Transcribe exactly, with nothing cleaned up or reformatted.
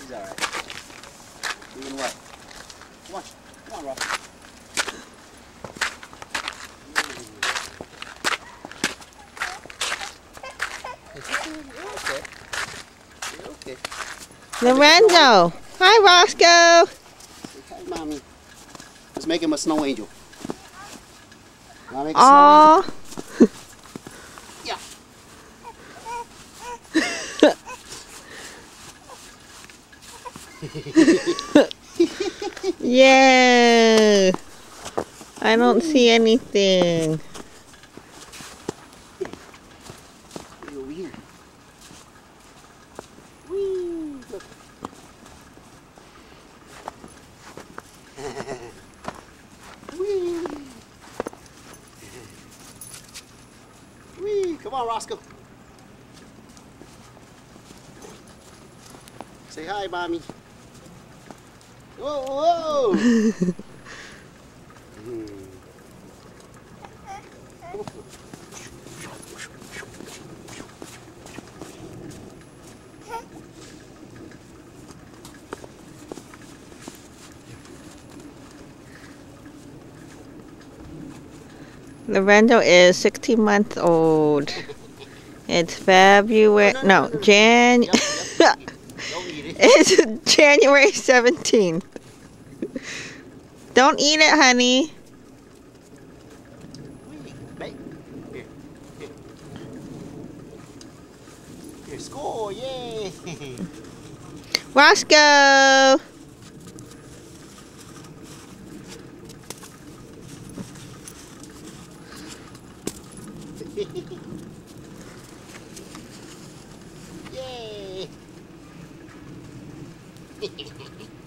He's alright. Doing what? Come on. Come on, Ross. Okay. Okay. Lorenzo. Hi, Roscoe. Say hi, Mommy. Let's make him a snow angel. Wanna make a Aww. snow angel? Yeah. I don't see anything. Hey, over here. Whee! Look. Whee! Whee! Come on, Roscoe. Say hi, Mommy. Whoa, whoa! Lorenzo is sixteen months old. It's February, Oh, no, Jan. Yep, yep. Don't eat it. It's January seventeenth. Don't eat it, honey. Here, here. Here, score, yay! Roscoe. Yay!